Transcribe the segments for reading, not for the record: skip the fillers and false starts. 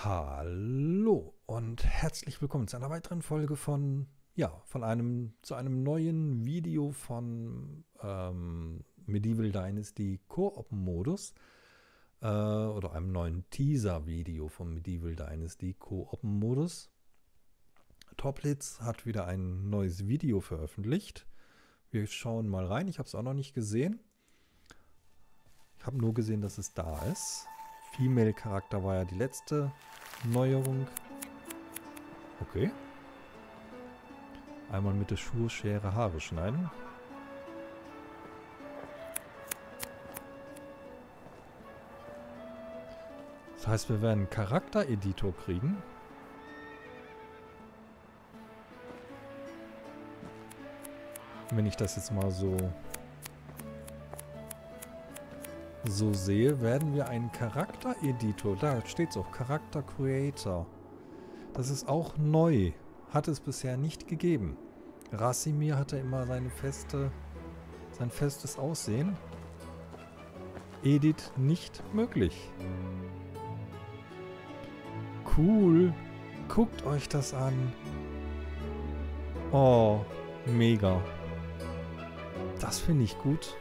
Hallo und herzlich willkommen zu einer weiteren Folge zu einem neuen Video von Medieval Dynasty Koop-Modus oder einem neuen Teaser-Video vom Medieval Dynasty Koop-Modus. Toplitz hat wieder ein neues Video veröffentlicht. Wir schauen mal rein. Ich habe es auch noch nicht gesehen. Ich habe nur gesehen, dass es da ist. Female-Charakter war ja die letzte Neuerung. Okay. Einmal mit der Schere Haare schneiden. Das heißt, wir werden einen Charaktereditor kriegen. Wenn ich das jetzt mal so sehe, werden wir einen Charaktereditor, da steht es auch, Charakter Creator. Das ist auch neu. Hat es bisher nicht gegeben. Rasimir hatte immer sein festes Aussehen. Edit nicht möglich. Cool. Guckt euch das an. Oh, mega. Das finde ich gut.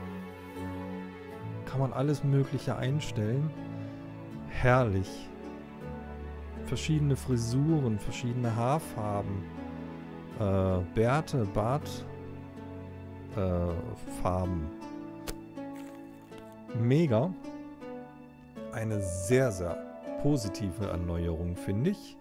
Kann man alles Mögliche einstellen. Herrlich. Verschiedene Frisuren, verschiedene Haarfarben, Bärte, Bartfarben. Mega. Eine sehr, sehr positive Erneuerung, finde ich.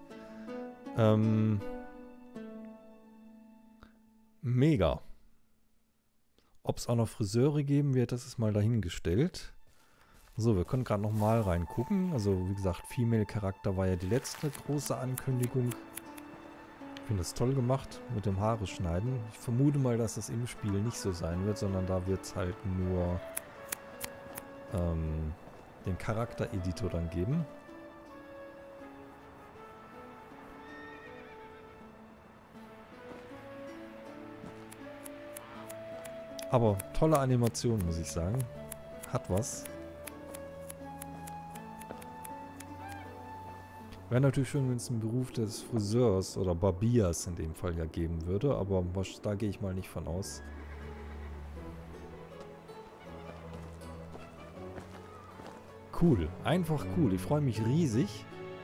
Mega. Ob es auch noch Friseure geben wird, das ist mal dahingestellt. So, wir können gerade noch mal reingucken. Also, wie gesagt, Female-Charakter war ja die letzte große Ankündigung. Ich finde das toll gemacht mit dem Haare schneiden. Ich vermute mal, dass das im Spiel nicht so sein wird, sondern da wird es halt nur den Charaktereditor dann geben. Aber tolle Animation, muss ich sagen. Hat was. Wäre natürlich schön, wenn es einen Beruf des Friseurs oder Barbiers in dem Fall ja geben würde, aber da gehe ich mal nicht von aus. Cool, einfach cool. Ich freue mich riesig.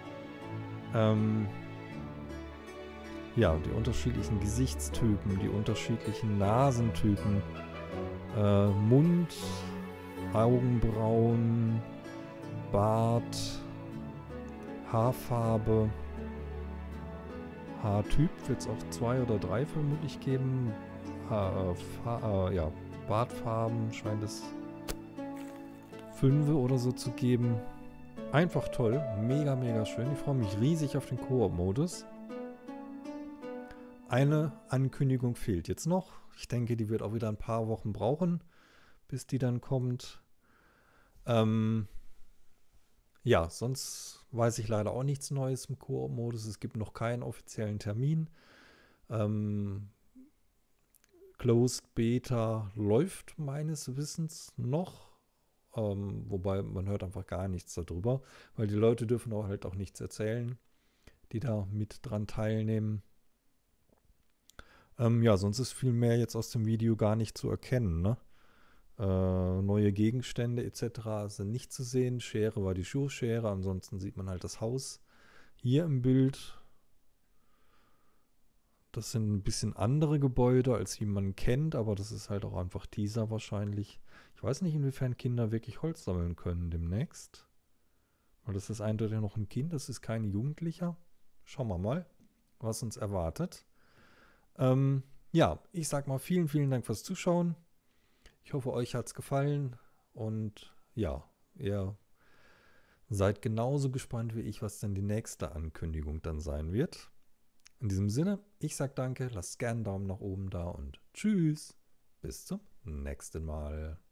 Ja, die unterschiedlichen Gesichtstypen, die unterschiedlichen Nasentypen, Mund, Augenbrauen, Bart, Haarfarbe, Haartyp wird es auch 2 oder 3 vermutlich geben. Ja, Bartfarben scheint es 5 oder so zu geben. Einfach toll, mega, mega schön. Ich freue mich riesig auf den Koop-Modus. Eine Ankündigung fehlt jetzt noch. Ich denke, die wird auch wieder ein paar Wochen brauchen, bis die dann kommt. Ja, sonst weiß ich leider auch nichts Neues im Koop-Modus. Es gibt noch keinen offiziellen Termin. Closed Beta läuft meines Wissens noch. Wobei man hört einfach gar nichts darüber, weil die Leute dürfen auch halt auch nichts erzählen, die da mit dran teilnehmen. Ja, sonst ist viel mehr jetzt aus dem Video gar nicht zu erkennen, ne? Neue Gegenstände etc. sind nicht zu sehen. Schere war die Schuhschere, ansonsten sieht man halt das Haus hier im Bild. Das sind ein bisschen andere Gebäude, als wie man kennt, aber das ist halt auch einfach Teaser wahrscheinlich. Ich weiß nicht, inwiefern Kinder wirklich Holz sammeln können demnächst. Weil das ist eindeutig noch ein Kind, das ist kein Jugendlicher. Schauen wir mal, was uns erwartet. Ja, ich sag mal vielen, vielen Dank fürs Zuschauen. Ich hoffe, euch hat es gefallen und ja, ihr seid genauso gespannt wie ich, was denn die nächste Ankündigung dann sein wird. In diesem Sinne, ich sag danke, lasst gerne einen Daumen nach oben da und tschüss, bis zum nächsten Mal.